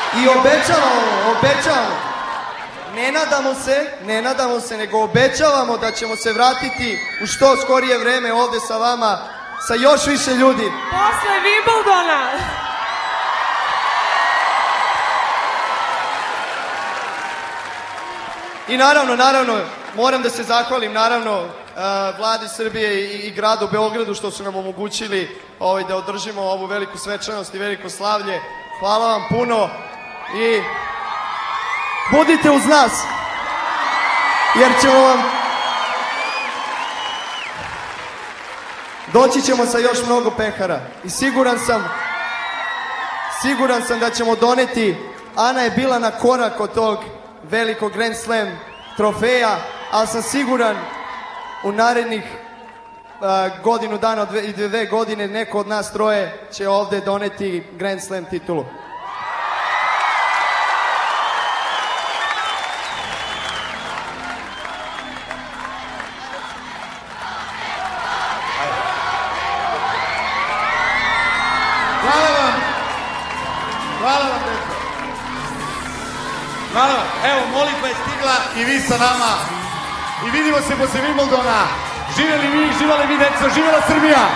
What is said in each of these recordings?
I obećavamo, ne nadamo se, nego obećavamo da ćemo se vratiti u što skorije vreme ovde sa vama, sa još više ljudi. Posle Wimbledona. I naravno, moram da se zahvalim, Vladi Srbije i gradu Beogradu što su nam omogućili da održimo ovu veliku svečanost i veliko slavlje. Hvala vam puno i budite uz nas, jer ćemo vam... Doći ćemo sa još mnogo pehara i siguran sam da ćemo doneti. Ana je bila na korak od tog velikog Grand Slam trofeja, ali sam siguran u narednih godinu dana i 2 godine neko od nas troje će ovde doneti Grand Slam titulu. Hvala vam. Evo, molitva je stigla i vi sa nama. I vidimo se posle Wimbledona. Živeli vi, živali mi, deco, živela Srbija!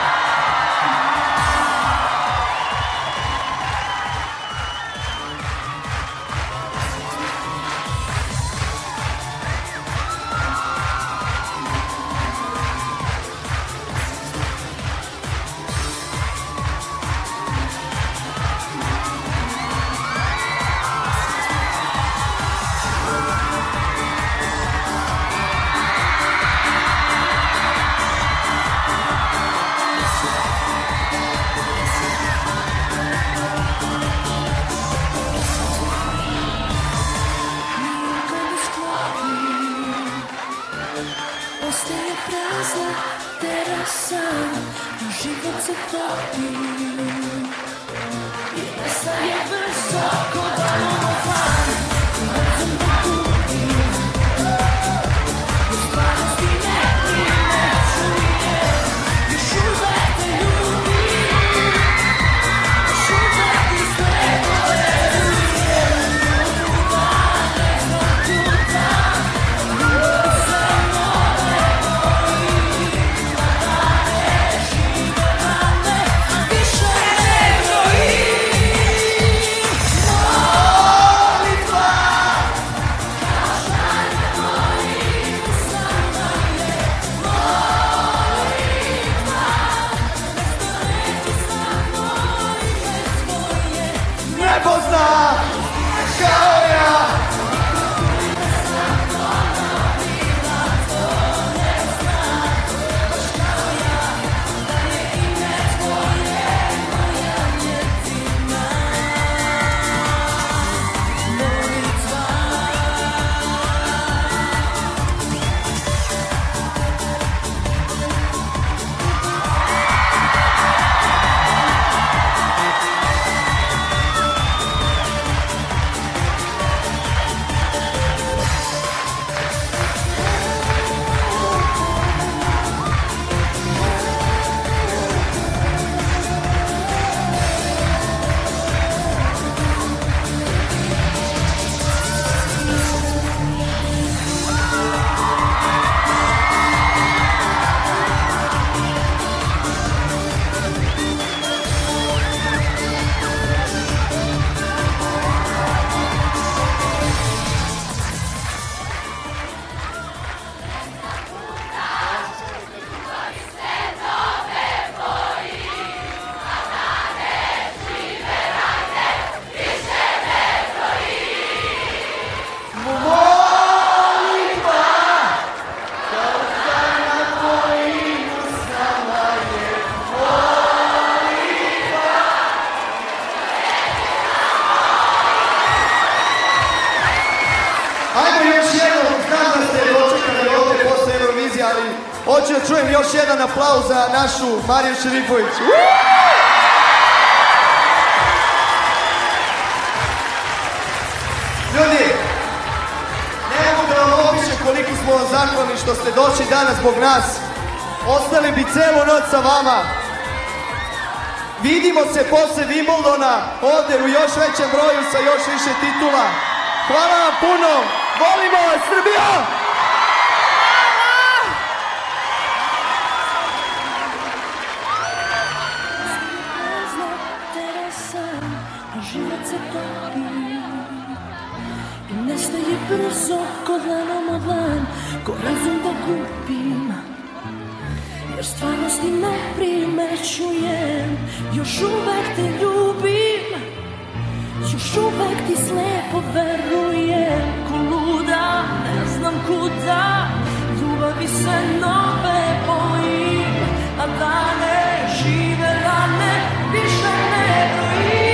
Hoću da čujem još jedan aplauz za našu Mariju Šerifović. Ljudi, ne mogu da vam opišem koliko smo vam zahvalni što ste došli danas zbog nas. Ostali bi celu noć sa vama. Vidimo se posle Wimbledona ovde u još većem broju sa još više titula. Hvala vam puno. Volimo vas, Srbija! Život se topi i nestaje brzo ko dlanom od dlan, ko razum da gubim, jer stvarnosti ne primećujem. Još uvek te ljubim, još uvek ti slepo verujem, ko luda ne znam kuda, ljubavi se nove bojim, a dane žive rane više ne brojim.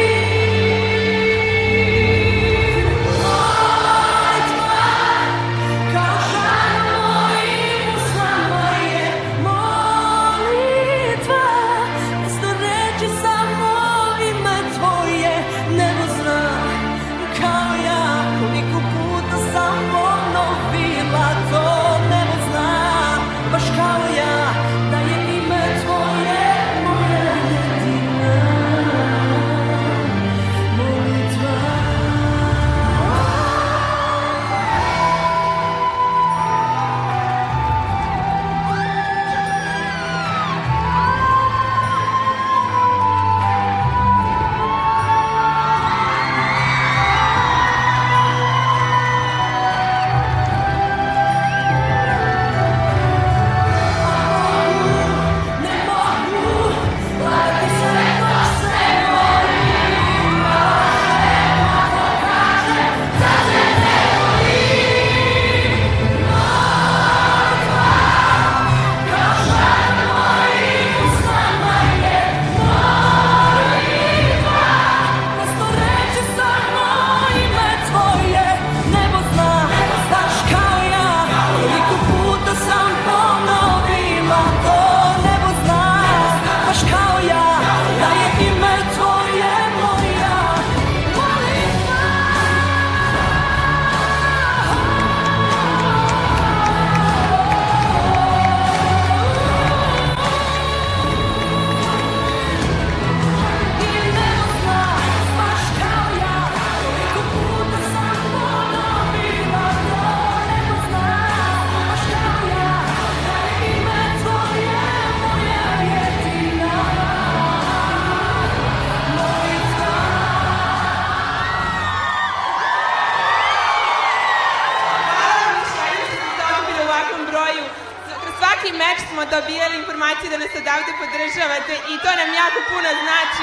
Dobijali informacije da nas odavde podržavate i to nam jako puno znači.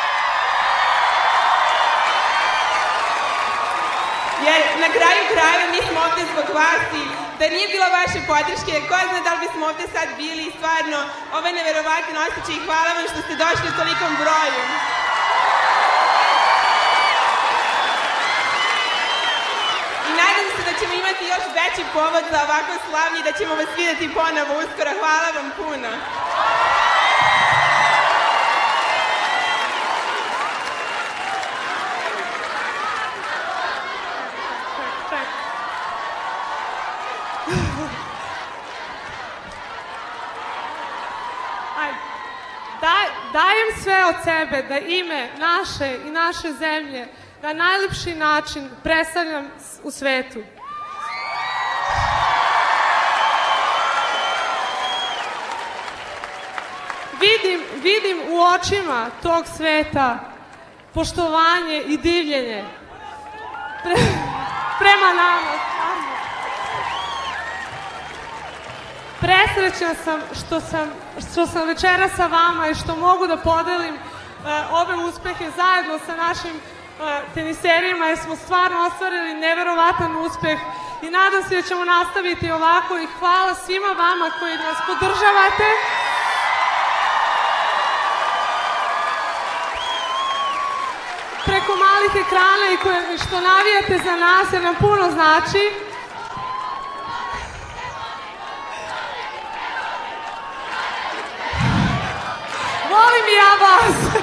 Jer na kraju krajeva mi smo ovde zbog vas i da nije bilo vaše podrške, ko zna da li bismo ovde sad bili i stvarno ovaj neverovatan osjećaj i hvala vam što ste došli u tolikom broju. I nadam se da ćemo imati još veći povod za ovako slavlje i da ćemo vas videti ponovo uskoro. Hvala vam puno. Dajem sve od sebe da ime naše i naše zemlje na najlepši način predstavljam u svetu. Vidim u očima tog sveta poštovanje i divljenje prema nama. Presrećna sam što sam večera sa vama i što mogu da podelim ove uspehe zajedno sa našim teniserima, jer smo stvarno ostvarili neverovatan uspeh i nadam se da ćemo nastaviti ovako i hvala svima vama koji nas podržavate. Preko malih ekrana i što navijate za nas jer nam puno znači. Volim i ja vas.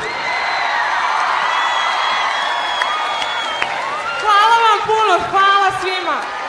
Hvala vam puno, hvala svima.